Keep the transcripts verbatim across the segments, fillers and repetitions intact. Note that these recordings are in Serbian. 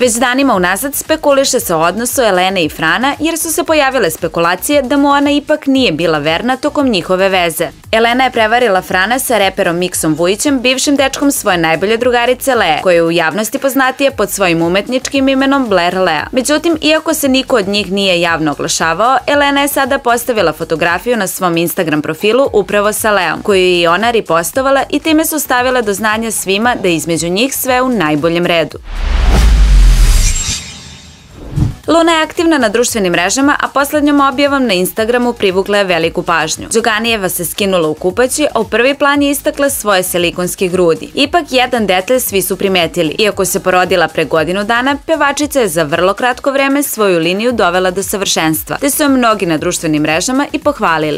Već danima unazad spekuliše se o odnosu Elene i Frana jer su se pojavile spekulacije da mu ona ipak nije bila verna tokom njihove veze. Elena je prevarila Frana sa reperom Miksom Vujićem, bivšim dečkom svoje najbolje drugarice Lee, koja je u javnosti poznatija pod svojim umetničkim imenom Blair Lea. Međutim, iako se niko od njih nije javno oglašavao, Elena je sada postavila fotografiju na svom Instagram profilu upravo sa Leom, koju je i ona ripostovala i time su stavile do znanja svima da je između njih sve u najboljem redu. Luna je aktivna na društvenim mrežama, a poslednjom objavom na Instagramu privukla je veliku pažnju. Đoganijeva se skinula u kupaći, a u prvi plan je istakla svoje silikonske grudi. Ipak jedan detalj svi su primetili. Iako se porodila pre godinu dana, pevačica je za vrlo kratko vreme svoju liniju dovela do savršenstva, te su je mnogi na društvenim mrežama i pohvalili.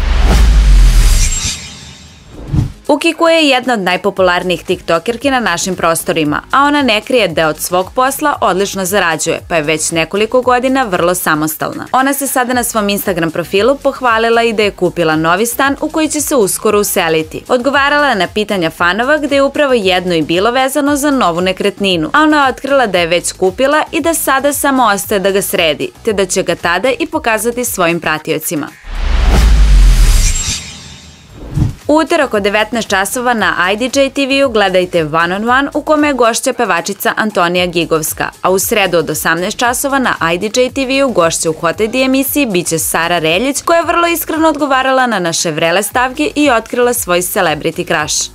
Ukiko je jedna od najpopularnijih tiktokerki na našim prostorima, a ona ne krije da od svog posla odlično zarađuje, pa je već nekoliko godina vrlo samostalna. Ona se sada na svom Instagram profilu pohvalila i da je kupila novi stan u koji će se uskoro useliti. Odgovarala je na pitanja fanova gde je upravo jedno i bilo vezano za novu nekretninu, a ona je otkrila da je već kupila i da sada samo ostaje da ga sredi, te da će ga tada i pokazati svojim pratiocima. U utorak od devetnaest časova na I D J T V-u gledajte One on One u kome je gošća pevačica Antonija Gigovska, a u sredu od osamnaest časova na I D J T V-u gošća u Hot I D emisiji biće Sara Reljić, koja je vrlo iskreno odgovarala na naše vrele stavke i otkrila svoj celebrity crush.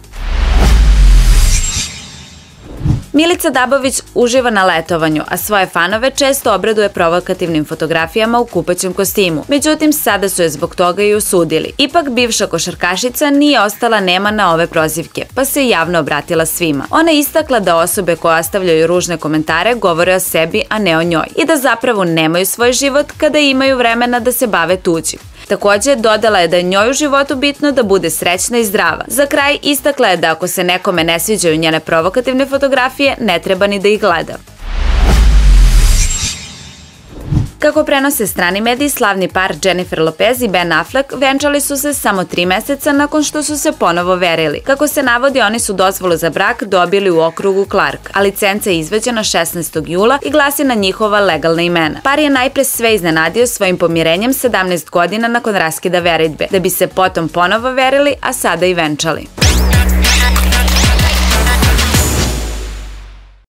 Milica Dabović uživa na letovanju, a svoje fanove često obraduje provokativnim fotografijama u kupaćem kostimu. Međutim, sada su je zbog toga i osudili. Ipak, bivša košarkašica nije ostala nema na ove prozivke, pa se javno obratila svima. Ona je istakla da osobe koje ostavljaju ružne komentare govore o sebi, a ne o njoj, i da zapravo nemaju svoj život kada imaju vremena da se bave tuđim. Takođe, dodala je da je njoj u životu bitno da bude srećna i zdrava. Za kraj istakla je da ako se nekome ne sviđaju njene provokativne fotografije, ne treba ni da ih gleda. Kako prenose strani mediji, slavni par Jennifer Lopez i Ben Affleck venčali su se samo tri meseca nakon što su se ponovo verili. Kako se navodi, oni su dozvolu za brak dobili u okrugu Clark, a licenca je izvađena šesnaestog jula i glasi na njihova legalna imena. Par je najpre sve iznenadio svojim pomirenjem sedamnaest godina nakon raskida veritbe, da bi se potom ponovo verili, a sada i venčali.